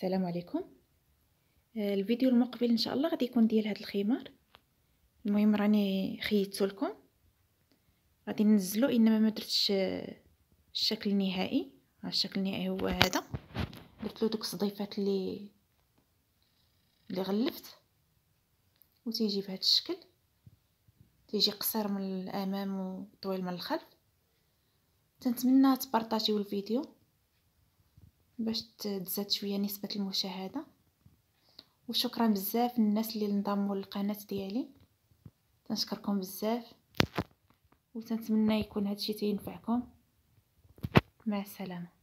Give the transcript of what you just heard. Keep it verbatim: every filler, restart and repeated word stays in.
السلام عليكم. آه، الفيديو المقبل ان شاء الله غادي يكون ديال هذا الخمار. المهم راني خيطته لكم، غادي ننزلو، انما ما درتش آه، الشكل النهائي. ها الشكل النهائي هو هذا. درت له دوك الصديفات اللي اللي غلفت، وتيجي بهذا الشكل، تيجي قصير من الامام وطويل من الخلف. تنتمنى تبارطاجيو الفيديو باش تزاد شويه نسبه المشاهده، وشكرا بزاف للناس اللي انضموا للقناه ديالي، تنشكركم بزاف، وتنتمنى يكون هادشي تينفعكم. مع السلامه.